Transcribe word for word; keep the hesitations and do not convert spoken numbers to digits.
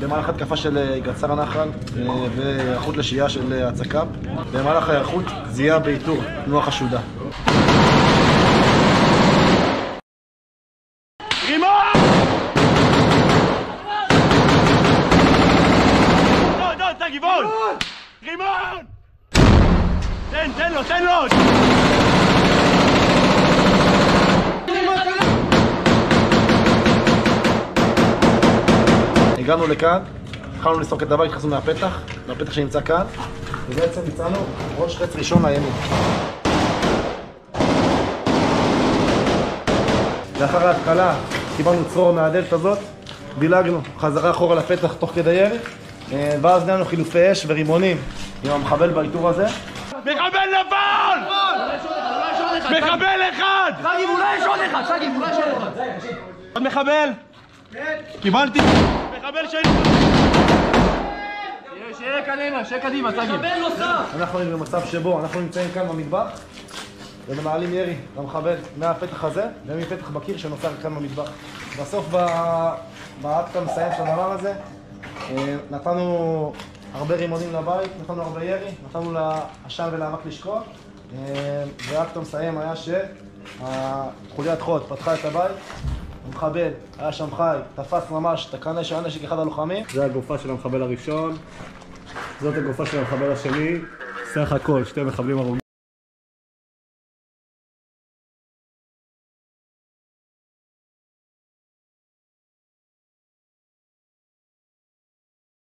במהלך התקפה של גצר הנחל והיערכות לשהייה של הצק"פ. במהלך ההיערכות זיהה באיתור תנועה חשודה. רימון! דוד, דוד, תן גבעון! רימון! תן, תן לו, תן לו! הגענו לכאן, התחלנו לסרוק את הבית, נכנסנו מהפתח, מהפתח שנמצא כאן, ובעצם ביצענו ראש חץ ראשון לימין. לאחר ההתחלה קיבלנו צרור מהדלת הזאת, דילגנו חזרה אחורה לפתח תוך כדי ירי, ואז נענו חילופי אש ורימונים עם המחבל באיתור הזה. מחבל נפל! מחבל אחד! שגיב, אולי יש עוד אחד, שגיב, אולי יש עוד אחד. עוד מחבל? כן. קיבלתי. מחבל שני. שיהיה קדימה, שיהיה קדימה, שגיב. מחבל נוסף. אנחנו במצב שבו אנחנו נמצאים כאן במטבח ומנהלים ירי למחבל מהפתח הזה ומפתח בקיר שנוצר כאן במטבח. בסוף באקט המסיים של הדבר הזה נתנו הרבה רימונים לבית, נתנו הרבה ירי, נתנו לעשן ולאבק לשקוע, והאקט המסיים היה שחוליית חוד פתחה את הבית, המחבל היה שם חי, תפס ממש את הקנה של הנשק אחד הלוחמים. זה הגופה של המחבל הראשון, זאת הגופה של המחבל השני, סך הכל שתי מחבלים הרוגים.